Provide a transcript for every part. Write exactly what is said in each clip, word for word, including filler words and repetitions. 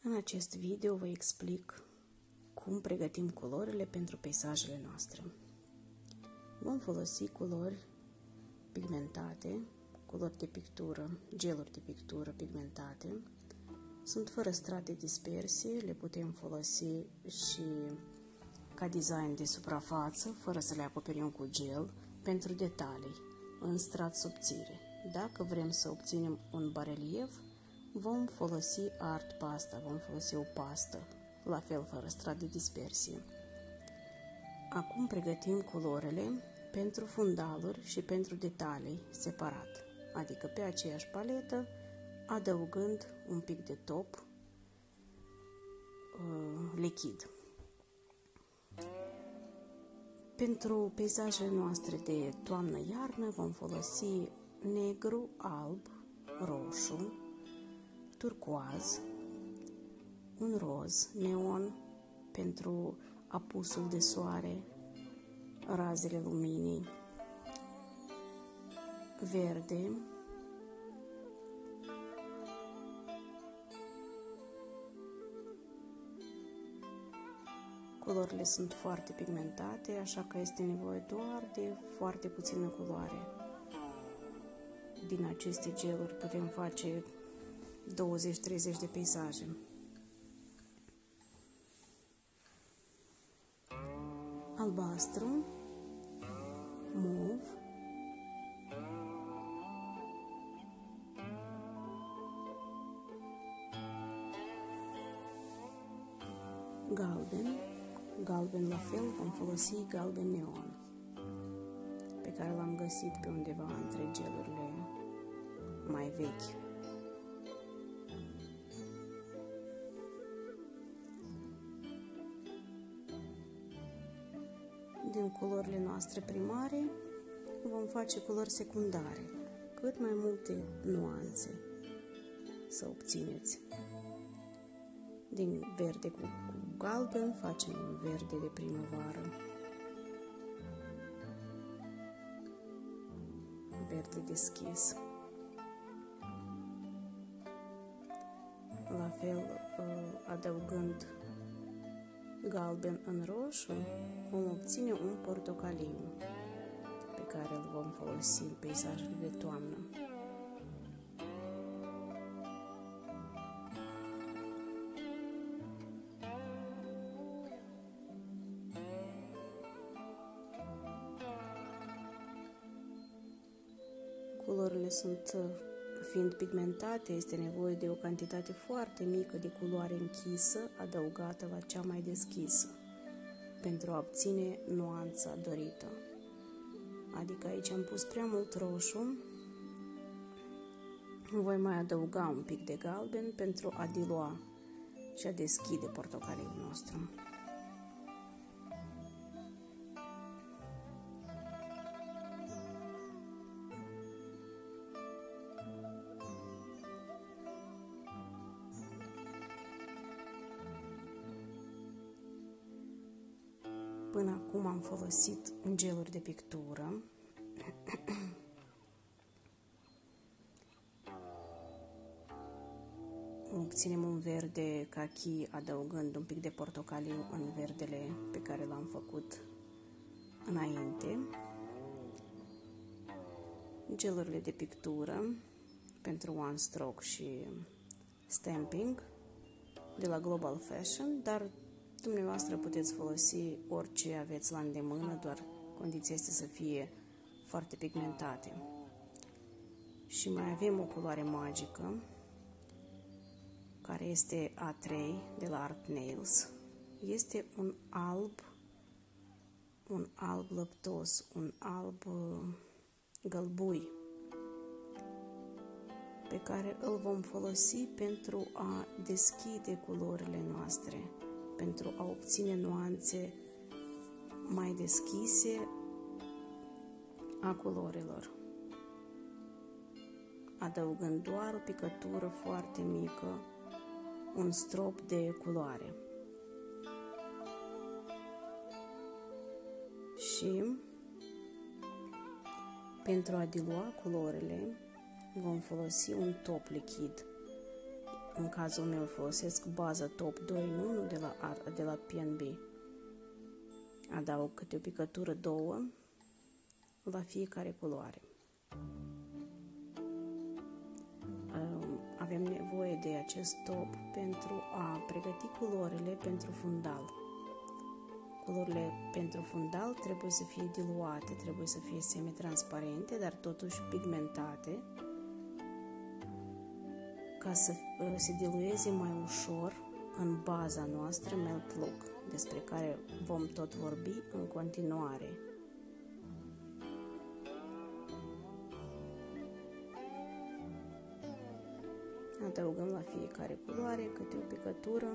În acest video vă explic cum pregătim culorile pentru peisajele noastre. Vom folosi culori pigmentate, culori de pictură, geluri de pictură pigmentate. Sunt fără strat de dispersie, le putem folosi și ca design de suprafață, fără să le acoperim cu gel, pentru detalii, în strat subțire. Dacă vrem să obținem un barelief, vom folosi art pasta, vom folosi o pastă, la fel fără strat de dispersie. Acum pregătim culorile pentru fundaluri și pentru detalii separat, adică pe aceeași paletă, adăugând un pic de top uh, lichid. Pentru peisajele noastre de toamnă-iarnă vom folosi negru, alb, roșu, turcoaz, un roz neon pentru apusul de soare, razele luminii, verde, culorile sunt foarte pigmentate, așa că este nevoie doar de foarte puțină culoare. Din aceste geluri putem face douăzeci treizeci de peisaje. Albastru, mov, galben, galben la fel vom folosi galben neon, pe care l-am găsit pe undeva între gelurile mai vechi. Din culorile noastre primare vom face culori secundare, cât mai multe nuanțe să obțineți. Din verde cu, cu galben facem un verde de primăvară, verde deschis. La fel, adăugând galben în roșu, vom obține un portocaliu pe care îl vom folosi în peisajele de toamnă. Culorile sunt, fiind pigmentate, este nevoie de o cantitate foarte mică de culoare închisă adăugată la cea mai deschisă pentru a obține nuanța dorită. Adică aici am pus prea mult roșu, voi mai adăuga un pic de galben pentru a dilua și a deschide portocaliul nostru. Până acum am folosit geluri de pictură. Obținem un verde cachi adăugând un pic de portocaliu în verdele pe care l-am făcut înainte. Gelurile de pictură pentru One Stroke și Stamping de la Global Fashion, dar dumneavoastră puteți folosi orice aveți la îndemână, doar condiția este să fie foarte pigmentate. Și mai avem o culoare magică, care este A trei de la Art Nails. Este un alb, un alb lăptos, un alb gălbui, pe care îl vom folosi pentru a deschide culorile noastre, pentru a obține nuanțe mai deschise a culorilor, adăugând doar o picătură foarte mică, un strop de culoare. Și pentru a dilua culorile vom folosi un top lichid. în cazul meu folosesc bază top doi în unu de la, de la P and B. Adaug câte o picătură, două, la fiecare culoare. Avem nevoie de acest top pentru a pregăti culorile pentru fundal. Culorile pentru fundal trebuie să fie diluate, trebuie să fie semi-transparente, dar totuși pigmentate, ca să se dilueze mai ușor în baza noastră Melt Look, despre care vom tot vorbi în continuare. Adăugăm la fiecare culoare câte o picătură.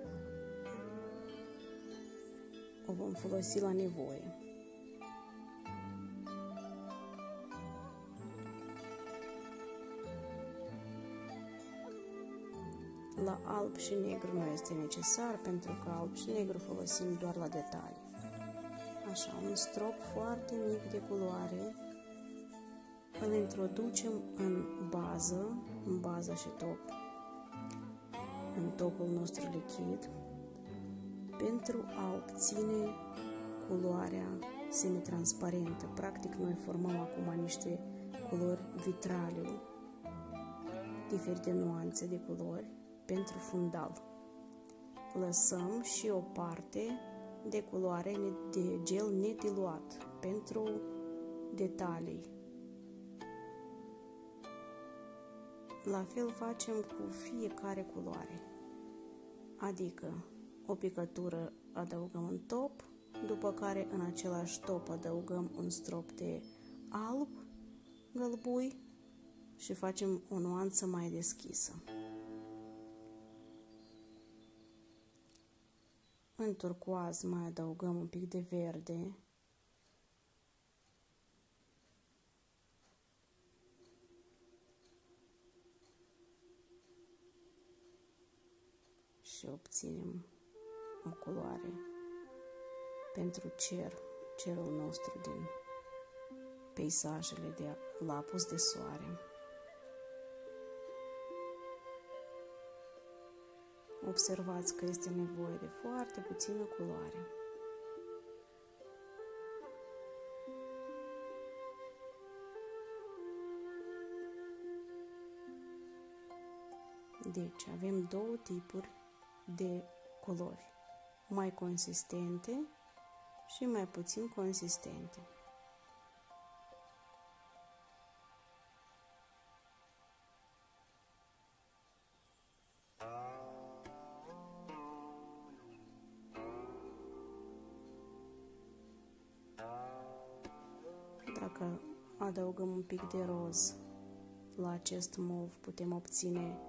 O vom folosi la nevoie. La alb și negru nu este necesar, pentru că alb și negru folosim doar la detalii. Așa, un strop foarte mic de culoare îl introducem în bază, în bază și top, în topul nostru lichid, pentru a obține culoarea semi-transparentă. Practic, noi formăm acum niște culori vitraliu, diferite nuanțe de culori pentru fundal. Lăsăm și o parte de culoare de gel nediluat pentru detalii. La fel facem cu fiecare culoare, adică o picătură adăugăm în top, după care în același top adăugăm un strop de alb, gălbui și facem o nuanță mai deschisă. În turcoaz mai adăugăm un pic de verde. Și obținem o culoare pentru cer, cerul nostru din peisajele de la apus de soare. Observați că este nevoie de foarte puțină culoare. Deci avem două tipuri de culori, mai consistente și mai puțin consistente. Dacă adăugăm un pic de roz la acest mov, putem obține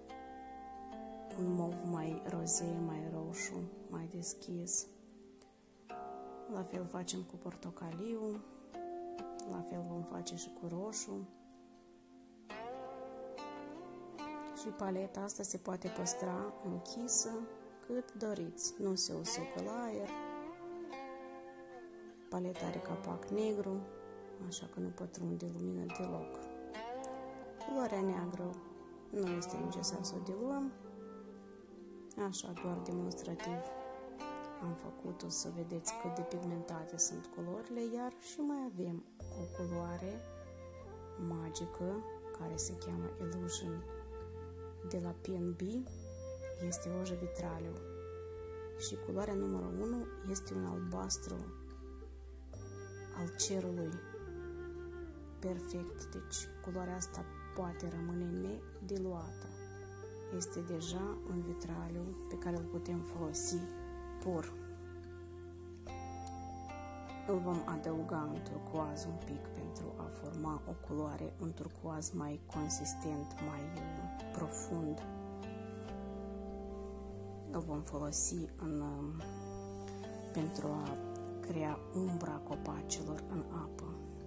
un mov mai rozee, mai roșu, mai deschis. La fel facem cu portocaliu, la fel vom face și cu roșu. Și paleta asta se poate păstra închisă cât doriți, nu se usucă la aer. Paleta are capac negru, așa că nu pătrunde lumină deloc. Culoarea neagră nu este necesar să o diluăm. Așa, doar demonstrativ am făcut-o să vedeți cât de pigmentate sunt culorile, iar și mai avem o culoare magică care se cheamă Illusion de la P and B, este ojă vitraliu și culoarea numărul unu este un albastru al cerului perfect, deci culoarea asta poate rămâne nediluată. Este deja un vitraliu pe care îl putem folosi pur. Îl vom adăuga în turcoaz un pic pentru a forma o culoare, un turcoaz mai consistent, mai profund. Îl vom folosi în, pentru a crea umbra copacilor în apă.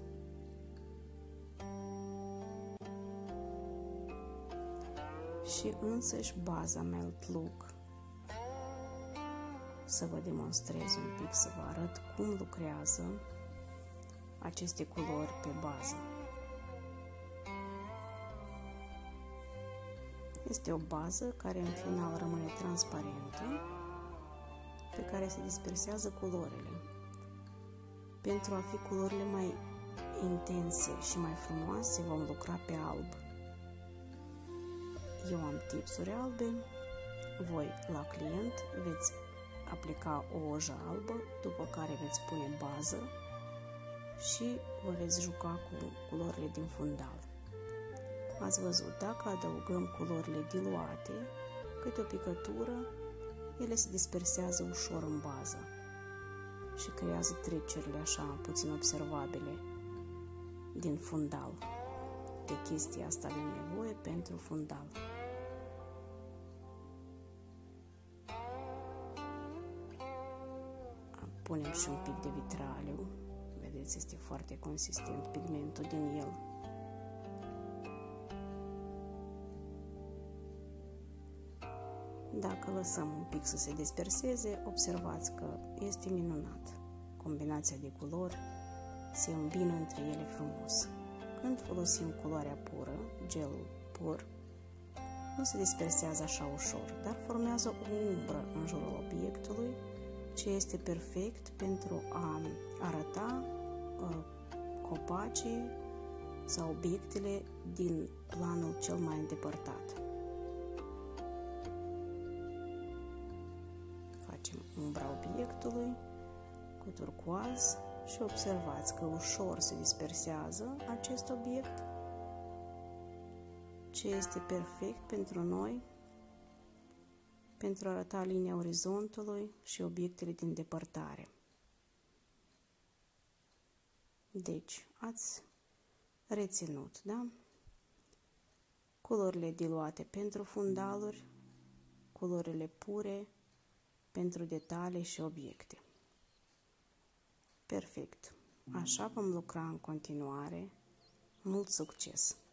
Și însăși baza Melt Look. Să vă demonstrez un pic, să vă arăt cum lucrează aceste culori pe bază. Este o bază care în final rămâne transparentă, pe care se dispersează culorile. Pentru a fi culorile mai intense și mai frumoase, vom lucra pe alb. Eu am tipsuri albe, voi la client veți aplica o ojă albă, după care veți pune bază și vă veți juca cu culorile din fundal. Ați văzut, dacă adăugăm culorile diluate, câte o picătură, ele se dispersează ușor în bază și creează trecerile așa puțin observabile din fundal. De chestia asta avem nevoie pentru fundal. Punem și un pic de vitraliu. Vedeți, este foarte consistent pigmentul din el. Dacă lăsăm un pic să se disperseze, observați că este minunat. Combinația de culori se îmbină între ele frumos. Când folosim culoarea pură, gelul pur, nu se dispersează așa ușor, dar formează o umbră în jurul obiectului, ce este perfect pentru a arăta uh, copacii sau obiectele din planul cel mai îndepărtat. Facem umbra obiectului cu turcoaz și observați că ușor se dispersează acest obiect, ce este perfect pentru noi, pentru a arăta linia orizontului și obiectele din depărtare. Deci, ați reținut, da? Culorile diluate pentru fundaluri, culorile pure pentru detalii și obiecte. Perfect. Așa vom lucra în continuare. Mult succes!